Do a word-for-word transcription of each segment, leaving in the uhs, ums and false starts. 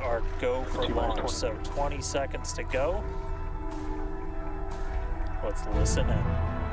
are go for launch. So twenty seconds to go. Let's listen in.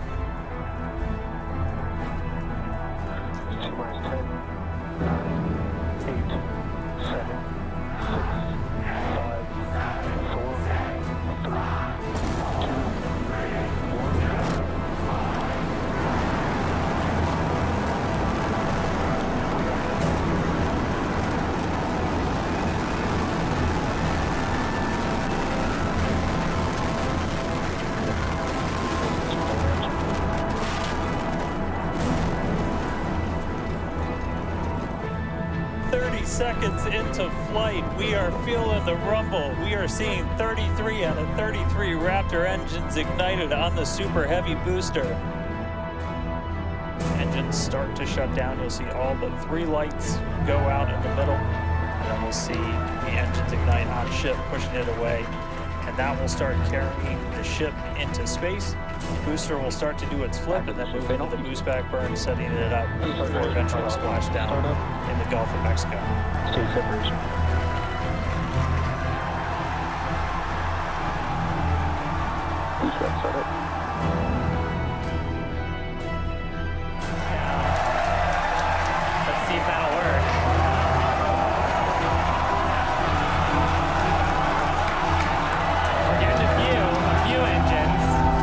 thirty seconds into flight, we are feeling the rumble. We are seeing thirty-three out of thirty-three Raptor engines ignited on the Super Heavy booster. Engines start to shut down. You'll see all but three lights go out in the middle. And then we'll see the engines ignite on ship, pushing it away. And that will start carrying the ship into space. The booster will start to do its flip and then move into the boost back burn, setting it up for eventual splashdown in the Gulf of Mexico. State separation. Boost back startup. Let's see if that'll work. We're getting a few, a few engines.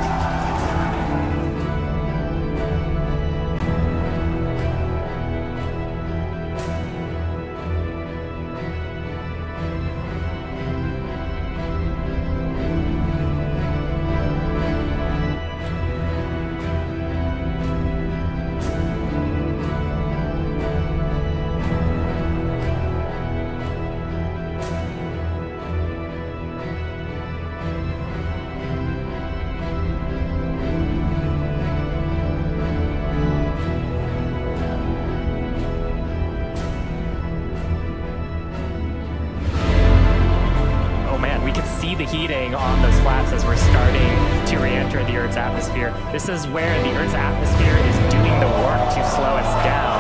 The heating on those flaps as we're starting to re-enter the Earth's atmosphere. This is where the Earth's atmosphere is doing the work to slow us down.